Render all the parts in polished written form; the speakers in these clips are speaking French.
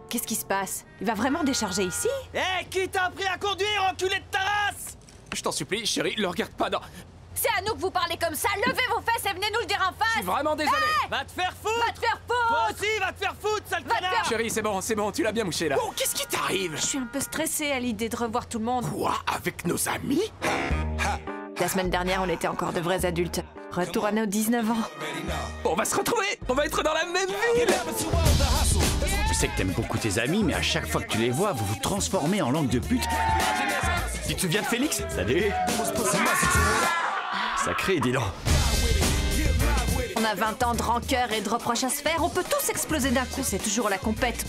Qu'est-ce qui se passe? Il va vraiment décharger ici? Hé, qui t'a appris à conduire, enculé de ta race? Je t'en supplie, chérie, le regarde pas dans... C'est à nous que vous parlez comme ça! Levez vos fesses et venez nous le dire en face! Je suis vraiment désolé. Hey, Va te faire foutre! va te faire Toi foutre! aussi, va te faire foutre, sale Va te connard! faire- Chérie, c'est bon, tu l'as bien mouché là. Oh, qu'est-ce qui t'arrive? Je suis un peu stressée à l'idée de revoir tout le monde. Quoi? Avec nos amis? La semaine dernière, on était encore de vrais adultes. Retour à nos 19 ans. On va se retrouver. On va être dans la même ville. Je sais que t'aimes beaucoup tes amis, mais à chaque fois que tu les vois, vous vous transformez en langue de pute. Tu te souviens de Félix? Salut. Sacré, dis donc. On a 20 ans de rancœur et de reproches à se faire, on peut tous exploser d'un coup, c'est toujours la compète.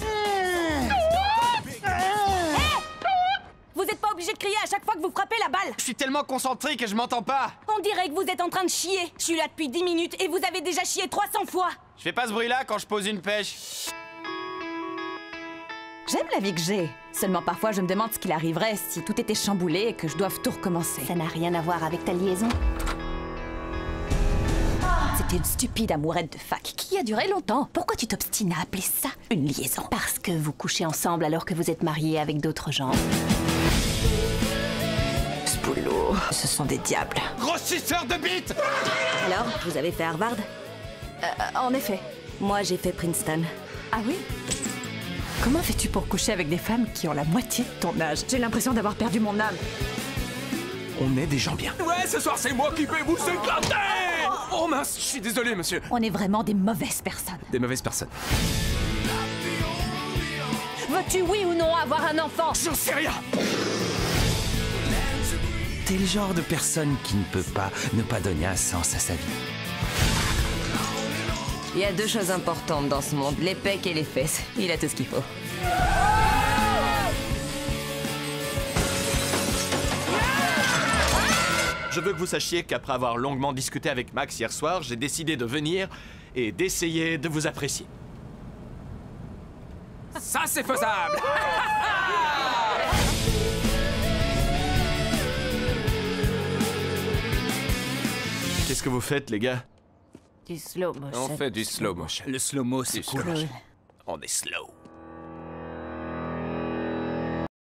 Vous êtes pas obligé de crier à chaque fois que vous frappez la balle. Je suis tellement concentré que je m'entends pas. On dirait que vous êtes en train de chier. Je suis là depuis 10 minutes et vous avez déjà chié 300 fois. Je fais pas ce bruit-là quand je pose une pêche. J'aime la vie que j'ai. Seulement parfois je me demande ce qu'il arriverait si tout était chamboulé et que je doive tout recommencer. Ça n'a rien à voir avec ta liaison. C'était une stupide amourette de fac qui a duré longtemps. Pourquoi tu t'obstines à appeler ça une liaison? Parce que vous couchez ensemble alors que vous êtes mariés avec d'autres gens. Ce boulot, ce sont des diables. Grossisseur de bite! Alors, vous avez fait Harvard? En effet. Moi, j'ai fait Princeton. Ah oui? Comment fais-tu pour coucher avec des femmes qui ont la moitié de ton âge? J'ai l'impression d'avoir perdu mon âme. On est des gens bien. Ouais, ce soir c'est moi qui vais vous éclater. Oh mince, je suis désolé, monsieur. On est vraiment des mauvaises personnes. Des mauvaises personnes. Veux-tu oui ou non avoir un enfant? J'en sais rien. T'es le genre de personne qui ne peut pas ne pas donner un sens à sa vie. Il y a deux choses importantes dans ce monde, les pecs et les fesses. Il a tout ce qu'il faut. Je veux que vous sachiez qu'après avoir longuement discuté avec Max hier soir, j'ai décidé de venir et d'essayer de vous apprécier. Ça c'est faisable. Qu'est-ce que vous faites, les gars? Du slow motion. On fait du slow motion. Le slow-mo, c'est cool. On est slow.